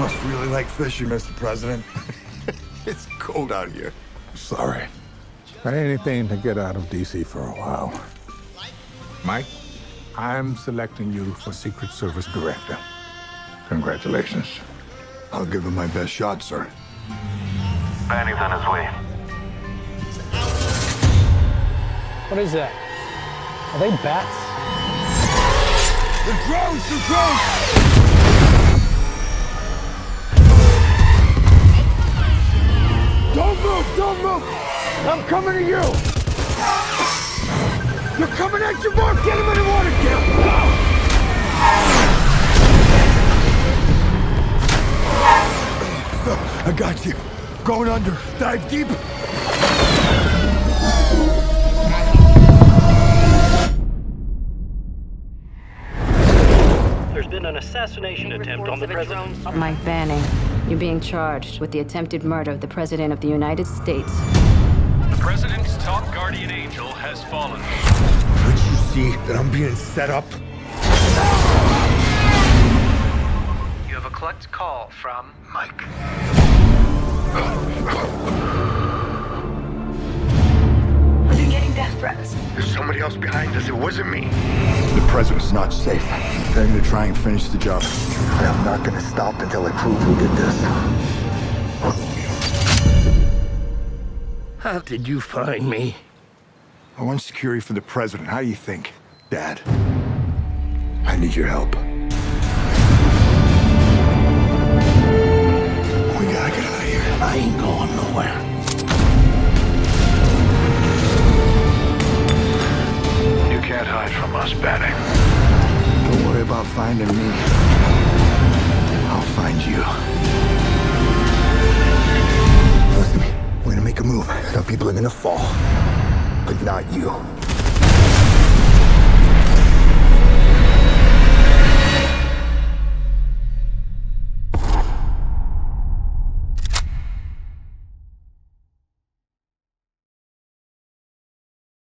must really like fishing, Mr. President. It's cold out here. Sorry. Anything to get out of DC for a while. Mike, I'm selecting you for Secret Service Director. Congratulations. I'll give it my best shot, sir. Banning's on his way. What is that? Are they bats? The drones! The drones! Don't move! Don't move! I'm coming to you! You're coming at your mark! Get him in the water! Get him! I got you. Going under. Dive deep. There's been an assassination attempt on the president. Mike Banning, you're being charged with the attempted murder of the President of the United States. The president's top guardian angel has fallen. Can't you see that I'm being set up? You have a collect call from Mike. Are you getting death threats? There's somebody else behind us. It wasn't me. The president's not safe. They're gonna try and finish the job. And I'm not gonna stop until I prove who did this. How did you find me? I want security for the president. How do you think, Dad? I need your help. We gotta get out of here. I ain't going nowhere. You can't hide from us, Banning. Don't worry about finding me. I'll find you. Listen to me. We're gonna make a move. Some people are gonna fall. But not you.